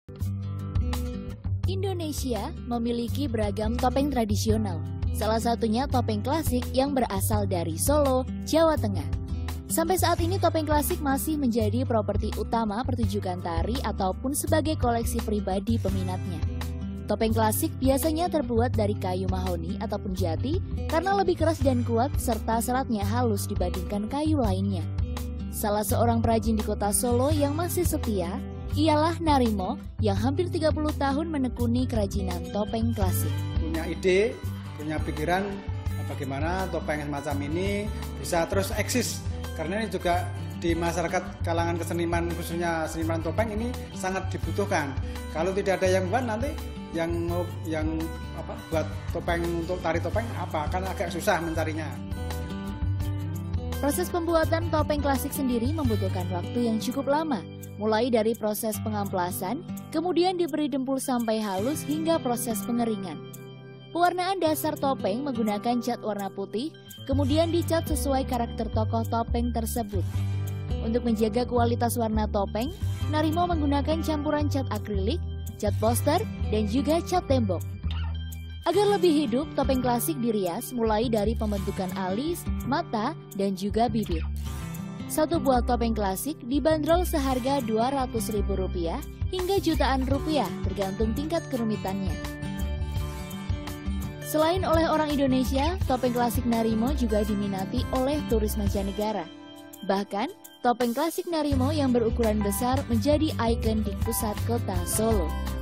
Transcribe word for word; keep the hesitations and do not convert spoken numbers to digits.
Indonesia memiliki beragam topeng tradisional, salah satunya topeng klasik yang berasal dari Solo, Jawa Tengah. Sampai saat ini topeng klasik masih menjadi properti utama pertunjukan tari ataupun sebagai koleksi pribadi peminatnya. Topeng klasik biasanya terbuat dari kayu mahoni ataupun jati karena lebih keras dan kuat serta seratnya halus dibandingkan kayu lainnya. Salah seorang perajin di kota Solo yang masih setia ialah Narimo yang hampir tiga puluh tahun menekuni kerajinan topeng klasik. Punya ide, punya pikiran bagaimana topeng semacam ini bisa terus eksis. Karena ini juga di masyarakat kalangan keseniman, khususnya seniman topeng ini sangat dibutuhkan. Kalau tidak ada yang buat nanti yang yang apa buat topeng untuk tari topeng apa kan agak susah mencarinya. Proses pembuatan topeng klasik sendiri membutuhkan waktu yang cukup lama, mulai dari proses pengamplasan, kemudian diberi dempul sampai halus hingga proses pengeringan. Pewarnaan dasar topeng menggunakan cat warna putih, kemudian dicat sesuai karakter tokoh topeng tersebut. Untuk menjaga kualitas warna topeng, Narimo menggunakan campuran cat akrilik, cat poster, dan juga cat tembok. Agar lebih hidup, topeng klasik dirias mulai dari pembentukan alis, mata, dan juga bibir. Satu buah topeng klasik dibanderol seharga dua ratus ribu rupiah hingga jutaan rupiah tergantung tingkat kerumitannya. Selain oleh orang Indonesia, topeng klasik Narimo juga diminati oleh turis mancanegara. Bahkan, topeng klasik Narimo yang berukuran besar menjadi ikon di pusat kota Solo.